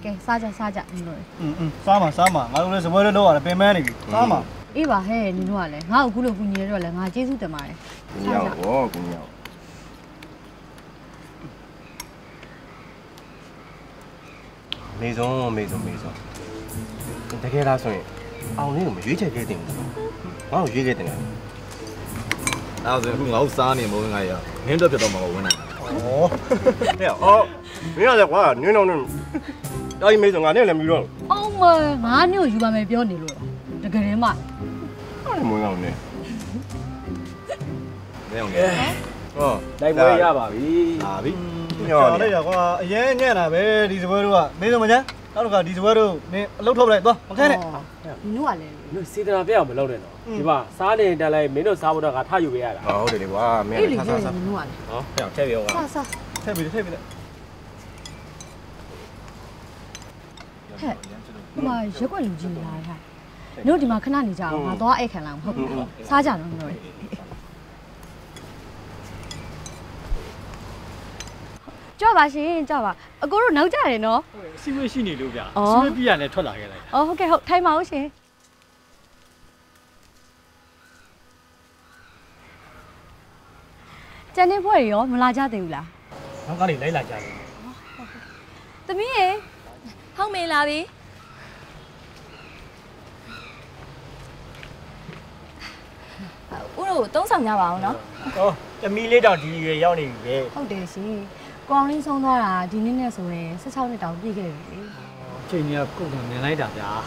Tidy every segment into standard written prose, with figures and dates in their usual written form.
给撒着撒着，你说。 撒嘛，俺都来是为了老啊，别买那个，撒嘛。 哎吧嘿，你说嘞，俺姑姑你说嘞，俺接触的嘛嘞。 姑娘，我姑娘。没中，大概打算，你又没约起给定，我约给定了。 那是我3年冇挨呀，你都别到冇问啦。 你那在话，你那没中啊，你来没中？ 哦嘛，俺妞有把没标你了，这个人嘛。 你没中呢？ 没用嘅。 来我也吧， 叫那个爷爷那边李子威路啊，没什么钱，那个李子威路你老头来多，我看嘞。 你话嘞？ 你谁在那边没捞的呢？对吧？3年带来没有差不多，他有别的。 好的哇，没有他。你话嘞？ 这边哇。 啥？ 特别的。 嘿，我嘛结果有钱啦，哈。你有地方看哪里家？我多爱看啦，好，啥家人了？叫吧先，叫吧。哥都闹家人喏。 是不是你留边？是不是必然来出来的？ 哦，OK，好，睇毛先。今天不有，没拉家对啦。 我讲你来拉家的。 怎么耶？ 好没拉的。我都东上家吧，喏。 哦，这米里张地月要你呗。 好的是，光临送到啦，今年那时候16年到底个。 这年共同年来着呀。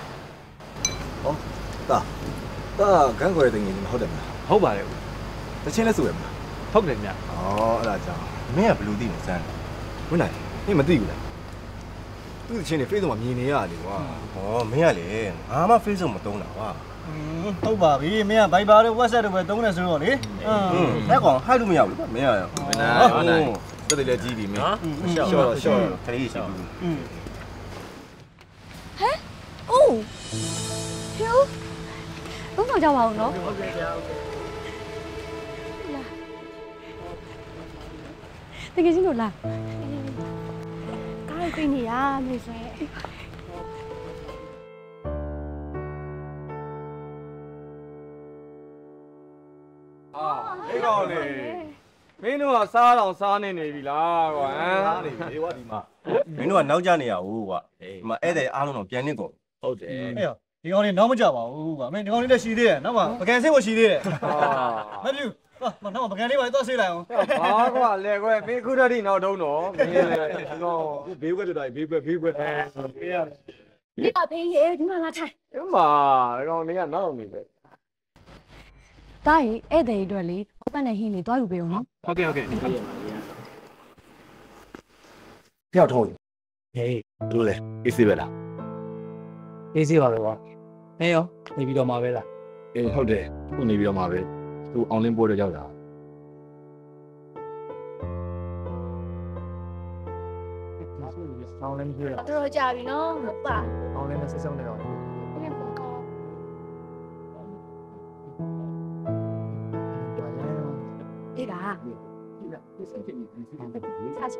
大赶过来定年好点嘛？ 好吧了。 这钱来收人嘛？ 好点呀。 那这样。 没也不留地方噻。 本来你们对不啦？都是钱你非得话明年啊，你哇。 没也嘞，俺们非洲没懂了哇。 好吧，没呀，白包的我晒都不懂的时候嘞。 那讲还都没有，没有。 这里来几笔没？笑， 他的意思。 哦，哟，东上家话喏。那个是哪啦？ 刚才给你啊，没说。 你讲嘞，没弄啊3年的啦， 哇！你话点嘛？ 没弄啊闹家呢呀，我嘛，得阿龙那边那个。 好的。 哎呀，你讲你闹么家吧，我没，你讲你在西的，那么不干谁我西的。那就，那么不干你话到谁来哦？ 我来过，没看到你闹钟喏， 别个就来，别个。 你把便宜点嘛拉菜。 嘛，你讲你看闹你呗。 大爷，得一段哩，我本来心里多有备用喏。 OK，你可以。 不要抽。都嘞，AC 呗啦。 AC ပါပဲကွာ။နေရောနေပြီးတော့မှာပဲလားဟုတ်တယ်ခုနေပြီးတော့မှာပဲသူအောင်လင်းပိုးတော့ရောက်တာအောင်လင်းပြောတာတော်ကြပြီနော်ဟုတ်ပါအောင်လင်းနဲ့ဆက်စုံနေတော့ဘယ်ပေါ်ကောဒီကစားချ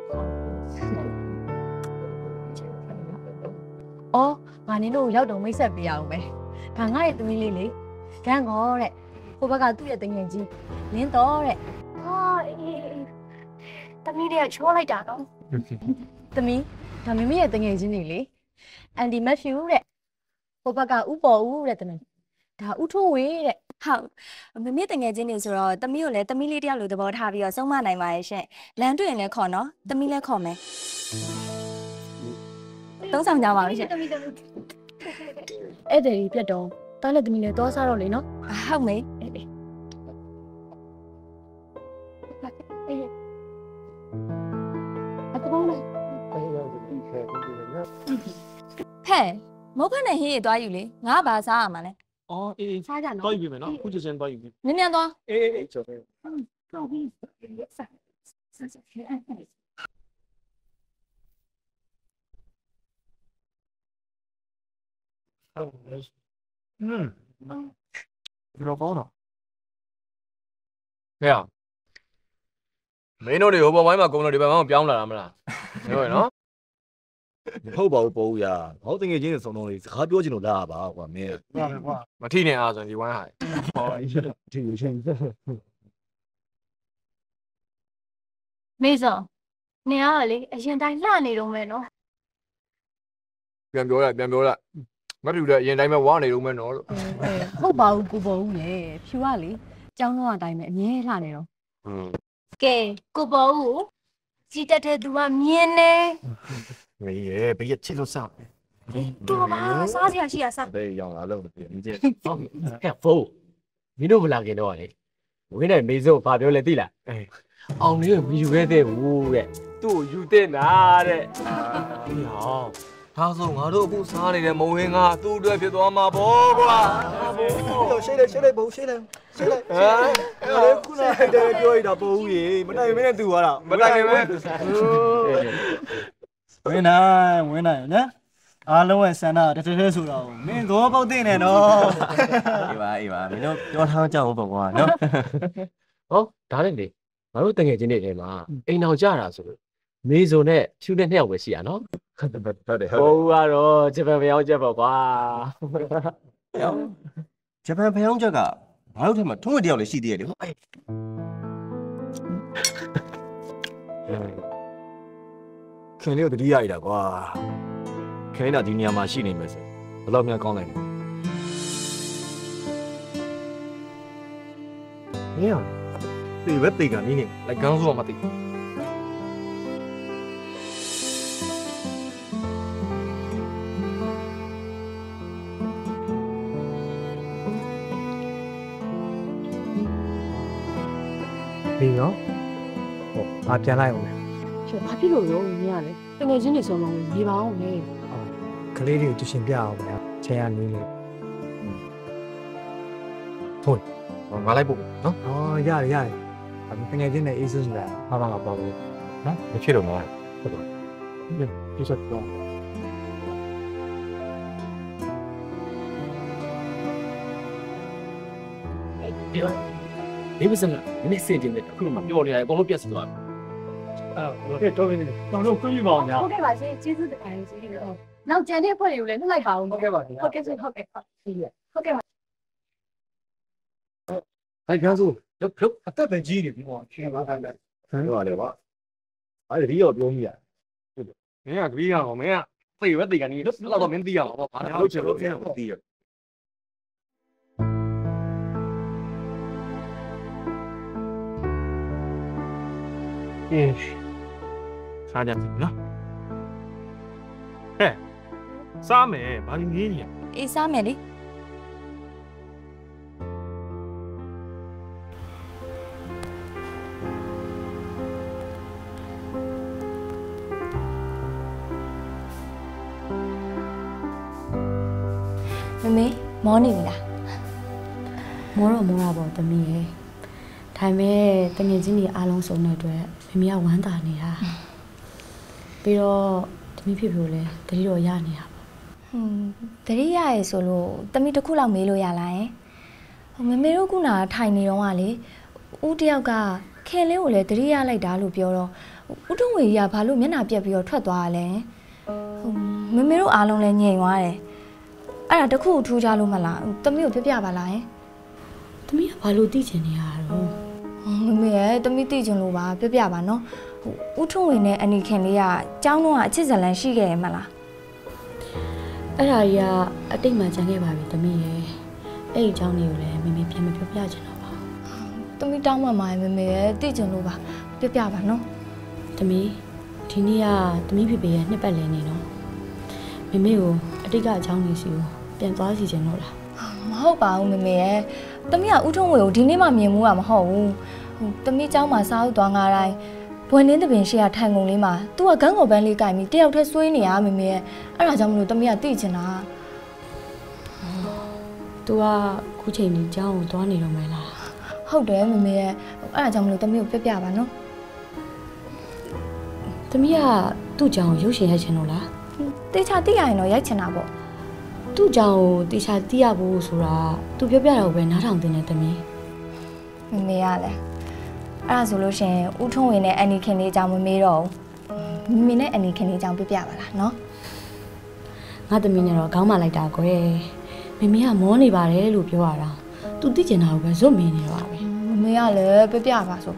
င်ငါနင်းတို့ရောက်တော့မိတ်ဆက်ပေးရအောင်ပဲဒါငါရဲ့သမီးလေးလေဂန်းကောတဲ့ဟိုဘက်ကသူ့ရဲ့တငယ်ကြီးလင်းတော်တဲ့သမီးတွေကချိုးလိုက်တာနော်သမီးဒါမမေရဲ့တငယ်ချင်းတွေလေအန်ဒီမက်ဖြူတဲ့ဟိုဘက်ကဥပေါ်ဦးတဲ့တမန်ဒါဥထိုးဝေးတဲ့ဟုတ်မမေတငယ်ချင်းတွေဆိုတော့သမီးကိုလည်းသမီးလေးတယောက်လိုသဘောထားပြီးတော့ဆုံးမနိုင်ပါရဲ့ရှင့်လမ်းတွေ့ရင်လည်းခေါ်နော်သမီးလည်းခေါ်မယ်သုံးဆောင်ကြပါဦးရှင့်ဧည့်သည်ကြီးပြတ်တော့တားနဲ့သမီးလည်းသွားစားတော့လေနော်ဟုတ်မေဟဲ့မဟုတ်ဖက်နဲ့ဟင်းရသွားယူလေငါဘာစားရမှာလဲအော်အေးစားကြနော်တော့ယူပြီနော်အခုချက်ချင်းတော့ယူပြီနင်းနင်းသွားအေးကျော်ပဲ ဘယ်တော့ကောင်းတော့ဟဲ့မင်းတို့တွေဟိုဘဝိုင်းမှာကုန်းတော့ဒီဘက်မှာပြောင်းလာတာမလားပြောရနော်ဟုတ်ပါဘူးပေါ့ဦးရဟောတငယ်ချင်းတွေစုံလုံးလေးစကားပြောချင်လို့လာပါကွာမင်းမထိနဲ့အားဆိုရင်ဒီဝမ်းဟာဒီချင်းမေစောနေရလေအရင်တိုင်းလှနေတော့မယ်နော်ပြန်ပြောလိုက်မဖြူတဲ့အရင်တိုင်းပဲဝါနေတော့မယ်နော်လို့ဟုတ်ပါဘူးကိုပေါ်ဦးလေဖြူကလေကျောင်းတော့အတိုင်းပဲအမြဲလှနေတော့ကဲကိုပေါ်ဦးစီတက်တဲ့သူကမြင်းနေမင်းရဲ့ဘယ်ချစ်လို့စောင့်တော်ပါစားစရာရှိရစားတဲ့ရောင်လာလို့မသိဘူးကြည့်ဟဲ့ဖိုးမင်းတို့မလာခင်တော့လေဝင်းနဲ့မေစုဘာပြောလဲသိလားအောင်လေးကိုမယူခဲ့တဲ့ဘူးတဲ့သူ့ကိုယူတဲ့နာတဲ့ဟေးဟောဒါဆိုငါတို့အခုစားနေတဲ့မုံဝင်းကသူ့အတွက်ဖြစ်သွားမှာပေါ့ကွာရှေ့လိုက်ဘုံရှေ့လိုက်ခုနကတည်းကပြောရတာပေါ့ဦးရေမနိုင်မင်းနဲ့တူသွားတာမတိုင်ပဲဝင်နိုင်နော်အားလုံးရဲ့ဆန္ဒတထထဲဆိုတာကိုမင်းသဘောပေါက်သိနေနော်အေးပါမင်းတို့ပြောထားကြအောင်ပေါ့ကွာနော်ဟောဒါနဲ့လေငါတို့တငယ်ချင်းတွေထဲမှာအိမ်အောင်ကြတာဆိုလို့မေစုံနဲ့ဖြူနဲ့2ယောက်ပဲရှိရနော်ဟုတ်တယ်ဘိုးကတော့ဂျပန်မယောင်းချက်ပေါ့ကွာဂျပန်ဖျောင်းချက်ကငါတို့ထဲမှာထုံးဝတယောက်လည်းရှိသေးတယ်လေဟုတ်ခင်လေးကိုတတိယရတာကွာခင်လေးကဒီနေရာမှာရှိနေမယ်ဆိုဘယ်လောက်များကောင်းလိုက်လဲဟေးတေပဲတေကနင်းနေလိုက်ကန်းဆိုမှမသိပြီးရောဟိုဘာပြန်လိုက်အောင်လဲဖြူဘာဖြစ်လို့ရောမင်းကလေတငယ်ချင်းတွေစုံလုံးနေပါအောင်လေကလေးတွေကိုတူရှင်ပြအောင်ဗျာချိန်ရနေလေငါလိုက်ဖို့နော်อ๋อရတယ်တကယ်ချင်းနဲ့အေးစွန်းဆိုတာဟာပါပါဘူးနော်မဖြစ်တော့ငါဒီစက်တော့ဒီလိုဒီမစင်မင်းစင်တင်တဲ့ခုမှပြောနေတယ်အကုန်လုံးပြတ်သွားတယ်အဲ့တော့တော့တော်တော်ခွင့်ပြုပါအောင်ညာဟုတ်ကဲ့ပါရှင်ကျေးဇူးတင်ပါတယ်ရှင်နောက်ကျန်တဲ့ဖွဲ့တွေကိုလည်းနှုတ်လိုက်ပါဦးဟုတ်ကဲ့ပါခင်ဗျာဟုတ်ကဲ့ရှင်ဟုတ်ကဲ့ဟုတ်ကဲ့ပါဟဲ့ပြန်စို့လုတ်အသက်ပဲကြီးနေပြီပေါ့ရှင်ပါခိုင်းတယ်ပြောရလေကွာအဲ့ဒီရောပြောမိရမင်းကတပီးရအောင်မင်းကတေပဲတေကနင်းလောက်တော့မင်းသိရအောင်ပေါ့ဘာလဲဟုတ်ချင်လို့ပြန်မသိရအေးစားကြပြီနော်ဟဲ့စားမယ်ဘာလို့ငင်းနေရအေးစားမယ်လေမမေမောနေပြီလားမောတာပေါ့တမီးရဲ့ဒါပေမဲ့တငယ်ချင်းတွေအားလုံးစုံတဲ့အတွက်မမေကဝမ်းသာနေတာပြီးတော့တမီးဖြစ်လို့လဲတတိတော့ရနေတာပေါ့တတိယရေဆိုလို့တမီတစ်ခုလောက်မေးလို့ရလားယင်ဟိုမမေတို့ခုနထိုင်နေတော့ကလေဦးတယောက်ကခင်လေးကိုလည်းတတိယလိုက်တာလို့ပြောတော့ဦးထုံးဝေကြီးကဘာလို့မျက်နှာပြက်ပြီးတော့ထွက်သွားရလဲဟိုမမေတို့အားလုံးလည်းငြိမ်သွားတယ်အဲ့ဒါတခုထူးကြလို့မလားတမီကိုပြပါလားယင်တမီးကဘာလို့သိချင်နေရတော့မမေရဲ့တမီသိချင်လို့ပါပြပါနော်ဟိုဦးထုံးဝေနဲ့အနီခင်လေးကကျောင်းတော့အချစ်ဇလန်ရှိခဲ့ရမလားအဲ့ဒါကြီးကအတိတ်မှကြံခဲ့ပါပြီတမီးရဲ့အဲ့ဒီအကြောင်းတွေကိုလည်းမမေပြန်မပြောပြချင်တော့ပါတမီတောင်းမှမှာမမေရဲ့သိချင်လို့ပါပြပါနော်တမီးဒီနေ့ကတမီးဖေဖေရဲ့နှစ်ပတ်လည်နေနော်မမေကိုအတိတ်ကအကြောင်းတွေစီကိုပြန်သွားစီချင်တော့လားမဟုတ်ပါဘူးမမေရဲ့တမီးကဦးထုံးဝေကိုဒီနေ့မှမြင်မှုကမဟုတ်ဘူးဟိုတမီးကျောင်းမှာစားဥသွားငါတိုင်းဘွယ်နှင်းတပင်ရှိရထိုင်ကုန်လေးမှာသူကဂန်းကော်ပန်းလေးကင်ပြီးတယောက်တည်းဆွေးနေရမမေရဲ့အဲ့ဒါကြောင့်မလို့တမီးကသိချင်တာ तू ကခုချိန်ကြီးကျောင်းကိုသွားနေတော့မယ်လားဟုတ်တယ်မမေရဲ့အဲ့ဒါကြောင့်မလို့တမီးကိုပြပါနော်တမီးကသူ့ကျောင်းကိုရုပ်ရှင်ရိုက်ချင်တော့လားတေချာသိရရင်တော့ရိုက်ချင်တာပေါ့သူ့ကျောင်းကိုတေချာသိရဖို့ဆိုတာ तू ပြောပြတော့ပဲနားထောင်တင်တယ်တမီးမမေရလဲအဲ့ဒါဆိုလို့ရှင်ဦးထုံးဝေနဲ့အန်နီခင်လေးအကြောင်းမမေးတော့ဘူးမမေနဲ့အန်နီခင်လေးအကြောင်းပြပါလားနော်ငါသမီးနဲ့တော့ခေါင်းမလိုက်တာကွယ်မမေကမောနေပါတယ်လို့ပြောရတာသူသိကျင်တာကိုပဲဇွတ်မင်းနေတော့ပဲမမေကလည်းပြပါဆို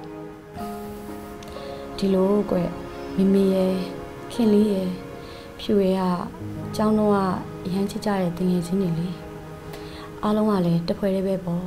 ဒီလိုကွယ်မမေရဲ့ခင်လေးရဲ့ဖြူရဲ့ကကျောင်းတော့အရန်ချစ်ကြတဲ့တငယ်ချင်းတွေလေအားလုံးကလည်းတစ်ဖွဲ့တည်းပဲပေါ့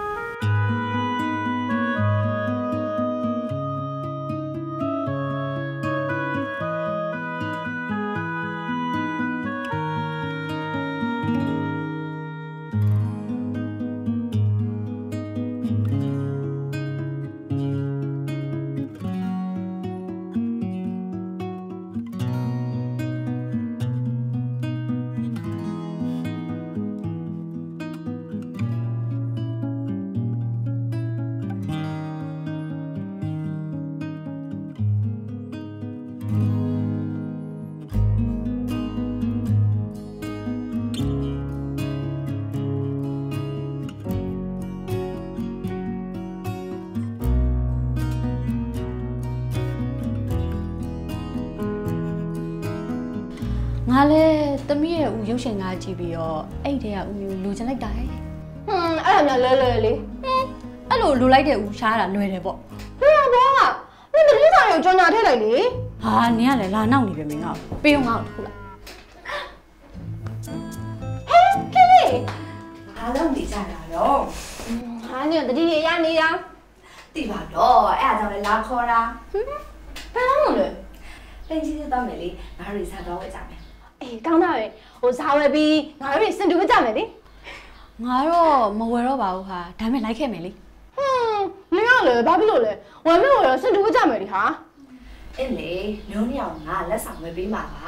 ငါလည်းသမီးရဲ့ဦးရုပ်ရှင်ကားကြည့်ပြီးတော့အဲ့ဒီတည်းကဦးမျိုးလူချင်လိုက်တာဟဲ့အဲ့ဒါများလဲလေအဲ့လိုလူလိုက်တဲ့ဦးရှားတာလွယ်တယ်ပေါ့ဘယ်ဘောကနင်တတိဆောင်ကိုကြော်ညာထည့်လိုက်လေဟာနင်ကလည်းလာနောက်နေပြီမင်းကပေးအောင်ငါ့ကိုထုတ်လိုက်ဟဲ့ခင်လေးအားလုံးနေကြတာတော့ဟာနင်တတိရနေတာတိပါတော့အဲ့ဒါကြောင့်လည်းလာခေါ်တာဘယ်လိုလဲတင်ကြီးသေးတော့မယ်လေငါတို့စားတော့ဝယ်ကြမယ်အေးကောင်းတာပဲဟိုဇာဝယ်ပြီးငါတို့စင်တူမကြမယ်လေငါတော့မဝယ်တော့ပါဘူးဟာဒါမဲ့လိုက်ခဲ့မယ်လေနင်ကလည်းဘာဖြစ်လို့လဲဝယ်မလို့စင်တူမကြမယ်လေဟာအဲ့လေလုံးနှစ်ယောက်ငါလက်ဆောင်ဝယ်ပေးမှာပါ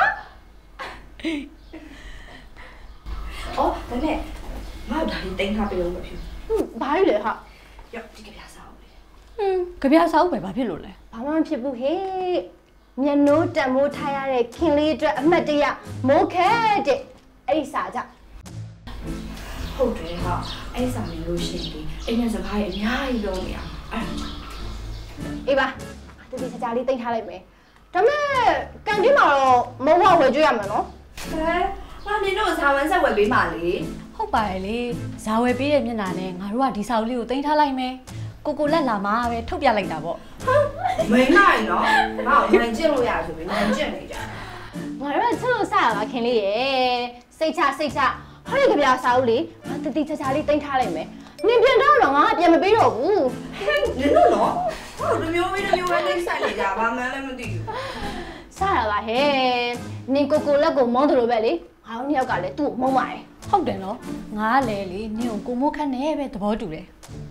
အော်ဒါနဲ့ငါ့ဒါလေးတင်ထားပေးလို့မဖြစ်ဘာလို့လဲဟာရောဒီကပြစားအောင်လေကြပြစာအုပ်ပဲဘာဖြစ်လို့လဲဘာမှမဖြစ်ဘူးဟေးမျက်နှိုးတံမိုးထားရတဲ့ခင်လေးအတွက်အမှတ်တရမိုးခဲတဲ့အဲ့ဒီစာကြဟုတ်တယ်ဟာအဲ့ဆောင်နေလို့ရှိရင်ဒီအိမ်နဲ့စကားကြီးအများကြီးလုံးနေအောင်အဲ့ဒါအေးပါတတိချာချာလေးတိတ်ထားလိုက်မယ်ဒါမဲ့ကန်တင်းမှာတော့မုံဝဝယ်ကြွရမယ်နော်ဟဲငါနေတော့ဇာဝန်ဆက်ဝယ်ပေးမှာလေဟုတ်ပါရဲ့လေဇာဝယ်ပေးတဲ့မျက်နှာနဲ့ငါတို့ကဒီစာအုပ်လေးကိုတင်ထားလိုက်မယ်ကိုလက်လာမှာပဲထုတ်ပြလိုက်တာပေါ့မင်းနိုင်နော်ငါ့ကိုနိုင်ကျင့်လို့ရဆိုပြီးနိုင်ကျင့်နေကြငါတို့ကချစ်လို့စရပါခင်လေးရေစိတ်ချဟောဒီကြပြစာအုပ်လေးငါတတိချာချာလေးတိတ်ထားလိုက်မယ်နင်ပြန်တော့ငါပြန်မပေးတော့ဘူးနင်တို့နော်ဟိုလူမျိုးပဲနှိမ့်ဆိုင်နေကြဘာမှလည်းမသိဘူးစရပါဟဲ့နင်ကိုလက်ကိုမောင်းတယ်လို့ပဲလေငါတို့နှစ်ယောက်ကလည်းသူ့ကိုမုန်းပါတယ်ဟုတ်တယ်နော်ငါကလည်းလေနင့်ကိုမိုးခန့်နဲ့ပဲသဘောတူတယ်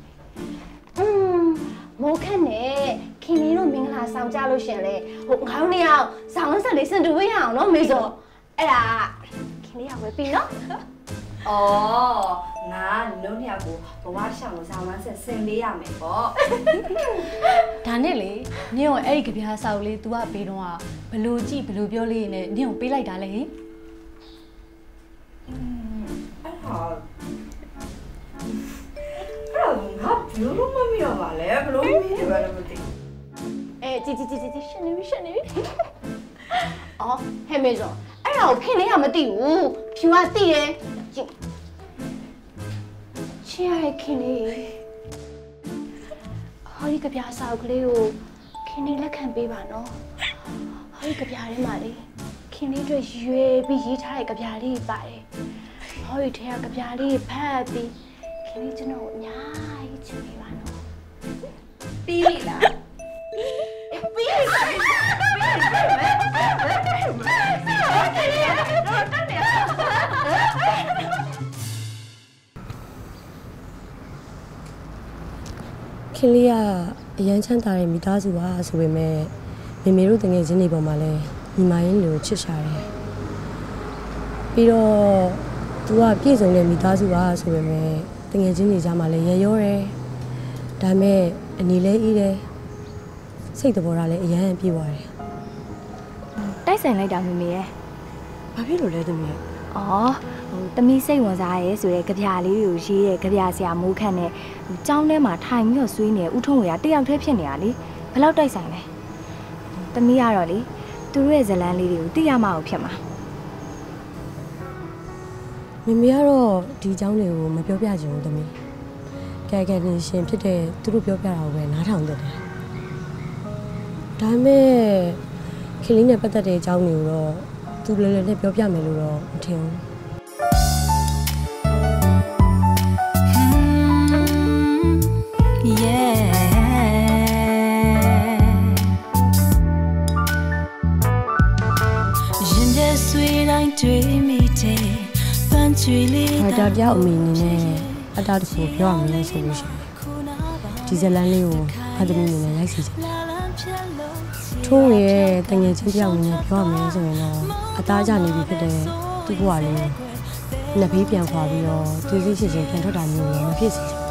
မိုးခန့်နဲ့ခင်လေးတို့မင်္ဂလာဆောင်ကြလို့ရှင်လေဟိုငါတို့နှစ်ယောက်ဇာဝန်ဆက်လေးစင်တူပေးရအောင်နော်မေစောအဲ့ဒါခင်လေးကဝယ်ပြီနော်အော်ငါလုံးနှစ်ယောက်ကိုဘဝရှောင်ဇာဝန်ဆက်ဆင်ပေးရမယ်ပေါ့ဒါနဲ့လေနင့်ကိုအဲ့ဒီကြပြစာအုပ်လေး तू ကပေးတော့ဘလို့ကြည့်ဘလို့ပြောလေးနဲ့နင့်ကိုပေးလိုက်တာလေဟင်အဲ့ဟာငါဘလို့မမရပါလဲဘလို့မရပါလဲမသိကြည်ရှင်းနေပြီအော်ဟဲ့မေစောအဲ့ဒါကိုခင်လေးကမသိဘူးဖြူကသိတယ်ကြည့်ချစ်ရတဲ့ခင်လေးဟောဒီကြပြစာအုပ်ကလေးကိုခင်လေးလက်ခံပေးပါနော်ဟောဒီကြပြထဲမှာလေခင်လေးတို့ရွေပြီးရေးထားတဲ့ကြပြလေးပါတယ်ဟောဒီထဲကကြပြလေးဖတ်ပြီးခင်လေးကျွန်တော်အများကြီးချစ်ပေးပါနော်ပြီးပြီလားပြီးခင်လေးကအရန်ချမ်းသာတဲ့မိသားစုပါဆိုပေမဲ့မေမေတို့တငယ်ချင်းတွေပေါ်မှာလဲညီမရင်းလိုချစ်ရှာတယ်ပြီးတော့ तू ကပြည့်စုံတဲ့မိသားစုပါဆိုပေမဲ့တငယ်ချင်းတွေကြားမှာလဲရရောတယ်ဒါမဲ့အနေလဲအေးတယ်စိတ်တဘောထားလဲအရန်ပြေသွားတယ်တိုက်ဆိုင်လိုက်တာမမေရဲ့ဘာဖြစ်လို့လဲသမီးအော်ဟိုတမီးစိတ်ဝင်စားရဲဆိုတဲ့ကြပြလေးတွေကိုရေးတဲ့ကြပြဆရာမိုးခန့်နဲ့ကျောင်းထဲမှာထိုင်ပြီးတော့ဆွေးနေဦးထုံးဝေကတယောက်တည်းဖြစ်နေတာလေဘယ်လောက်တိုက်ဆိုင်လဲတမီးကတော့လေသူတို့ရဲ့ဇလန်းလေးတွေကိုသိရမအောင်ဖြစ်မှာမေမေကတော့ဒီအကြောင်းတွေကိုမပြောပြချင်ဘူးသမီးကဲနေရှင်ဖြစ်တဲ့သူတို့ပြောပြတာကိုပဲနားထောင်တယ်ဒါပေမဲ့ခင်လေးနဲ့ပတ်သက်တဲ့အကြောင်းတွေကိုတော့သူလည်းလည်းပြောပြမယ်လို့တော့မထင်ဘူးဒါပြောက်အမေနေနဲ့အတားတစ်ခုပြောရမယ်လို့ဆိုလို့ရှိရင်ဒီဇလန်လေးကိုအသမီးနေနဲ့ရိုက်စီချင်တယ်ထိုးရဲ့တငယ်ချင်းပြောက်နေနဲ့ပြောရမယ်ဆိုရင်တော့အသားကြနေပြီဖြစ်တဲ့သူ့ဘဝလေးနှစ်ဖေးပြန်ခွာပြီးတော့သူစိတ်ချင်းပြန်ထွက်တာမျိုးလည်းမဖြစ်စေချင်ဘူး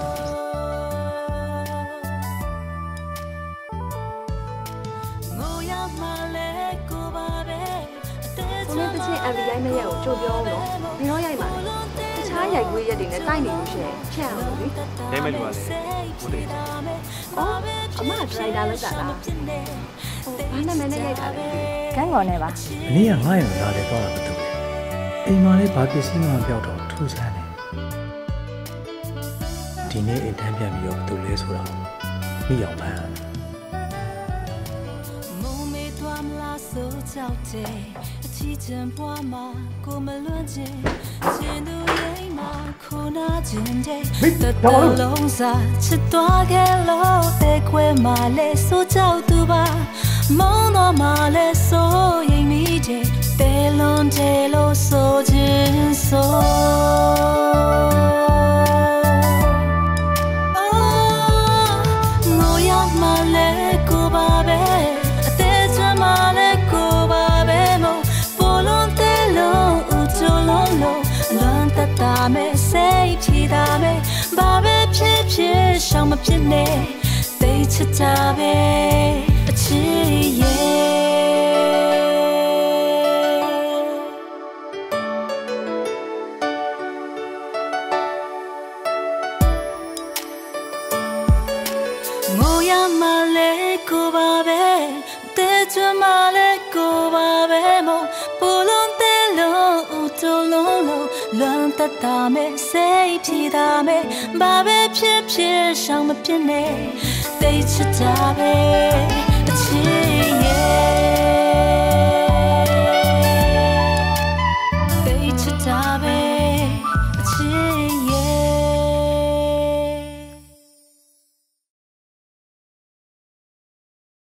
ရိုက်မဲ့ရက်ကိုကြိုပြောလို့ဘယ်တော့ရိုက်မှာလဲတခြားရိုက်ခွေးရက်တွေနဲ့တိုက်နေလို့ရှိရင်ဖြတ်အောင်လေရိုက်မဲ့လူကလည်းဟုတ်တယ်အော်အမဖြိုင်တာလောက်တာလားဘာနာမည်နဲ့ရိုက်တာလဲဂန်းကော်နဲ့ပါမနေ့ကငါ့ရဲ့လာလေတော့တာမတူဘူးအိမ်မှာလည်းဘာပစ္စည်းမှမပြောက်တော့ထူးဆန်းတယ်ဒီနေ့အိမ်ထမ်းပြန်ပြီးတော့သူလဲဆိုတာမိအောင်ဖမ်းချီချင်ပွားမှာကိုမလွန့်ခြင်းရှင်သူရိမ်မှာခုနာခြင်းတဲ့တလုံးစားချစ်သွားခဲ့လို့တဲ့ခွဲမှာလဲဆိုကြောက်သူပါမောင်းတော့မှာလဲဆိုရိမ်မိတဲ့တဲလွန်တဲ့လို့ဆိုခြင်းဆိုငိုရမှာလဲကိုပါပဲအသေးချမ်းမှာလဲကိုပါပဲမို့တာမဲစိတ်ဖြီတာမဲဘာပဲဖြစ်ဖြစ်ရှောင်မဖြစ်နဲ့သိချစ်တာပဲအချစ်ရဲ့ငိုရမလဲကိုပါပဲတဲချွမလဲကိုပါပဲမို့ပူလုံးတဲလုံးဦးတူလုံးလုံးလွန်တတ်တာမဲစိတ်ဖြီတာမဲဘာပဲဖြစ်ဖြစ်ရှောင်မဖြစ်နဲ့သိချစ်တာပဲအချစ်ရဲ့သိချစ်တာပဲအချစ်